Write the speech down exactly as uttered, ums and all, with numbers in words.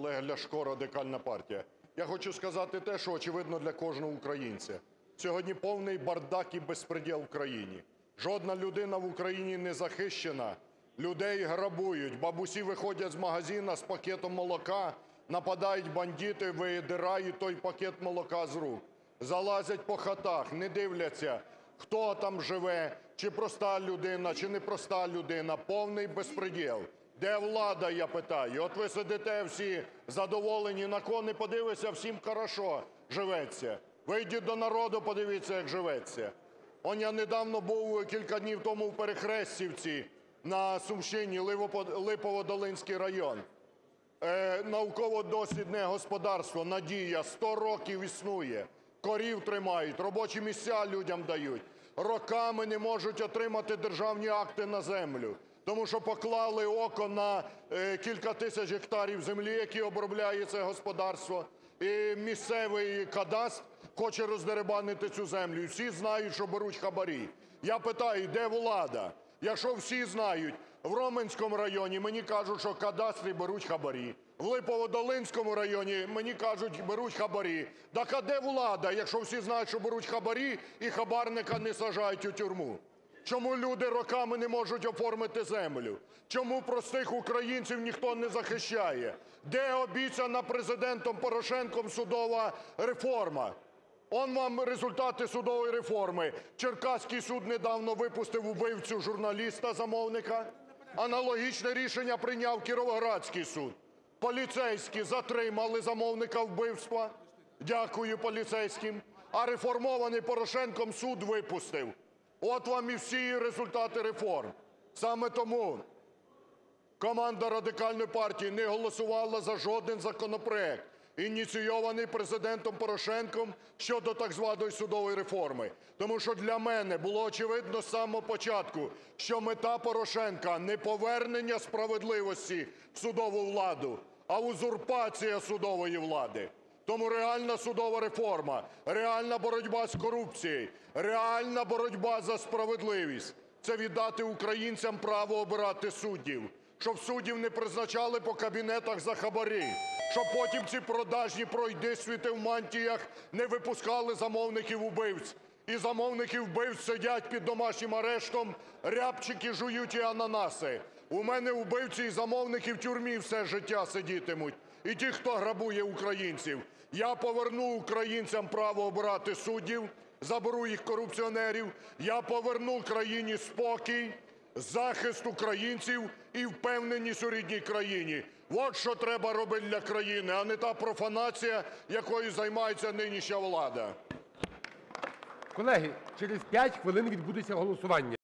Олег Ляшко, Радикальна партія. Я хочу сказати те, що очевидно для кожного українця. Сьогодні повний бардак і безпредєл в країні. Жодна людина в Україні не захищена. Людей грабують. Бабусі виходять з магазину з пакетом молока, нападають бандити, видирають той пакет молока з рук. Залазять по хатах, не дивляться, хто там живе, чи проста людина, чи непроста людина. Повний безпредєл. Де влада, я питаю? От ви сидите всі задоволені, на кого не подивися, всім хорошо живеться. Вийдіть до народу, подивіться, як живеться. Он я недавно був, кілька днів тому, в Перехрестівці на Сумщині, Липово-Долинський район. Е, науково-дослідне господарство «Надія» сто років існує. Корів тримають, робочі місця людям дають. Роками не можуть отримати державні акти на землю. Тому що поклали око на е, кілька тисяч гектарів землі, які обробляє це господарство. І місцевий кадастр хоче роздерибанити цю землю. І всі знають, що беруть хабарі. Я питаю, де влада? Якщо всі знають, в Роменському районі мені кажуть, що кадастри беруть хабарі. В Липово-Долинському районі мені кажуть, беруть хабарі. Так а де влада, якщо всі знають, що беруть хабарі і хабарника не саджають у тюрму? Чому люди роками не можуть оформити землю? Чому простих українців ніхто не захищає? Де обіцяна Президентом Порошенком судова реформа? Он вам результати судової реформи. Черкаський суд недавно випустив убивцю журналіста-замовника. Аналогічне рішення прийняв Кіровоградський суд. Поліцейські затримали замовника вбивства. Дякую поліцейським. А реформований Порошенком суд випустив. От вам і всі результати реформ. Саме тому команда Радикальної партії не голосувала за жоден законопроект, ініційований Президентом Порошенком щодо так званої судової реформи. Тому що для мене було очевидно з самого початку, що мета Порошенка – не повернення справедливості в судову владу, а узурпація судової влади. Тому реальна судова реформа, реальна боротьба з корупцією, реальна боротьба за справедливість – це віддати українцям право обирати суддів. Щоб суддів не призначали по кабінетах за хабарі. Щоб потім ці продажні пройдисвіти в мантіях не випускали замовників-убивць. І замовники-вбивць сидять під домашнім арештом, рябчики жують і ананаси. У мене вбивці і замовники в тюрмі все життя сидітимуть. І ті, хто грабує українців. Я поверну українцям право обирати суддів, заберу їх корупціонерів. Я поверну країні спокій, захист українців і впевненість у рідній країні. От що треба робити для країни, а не та профанація, якою займається нинішня влада. Колеги, через п'ять хвилин відбудеться голосування.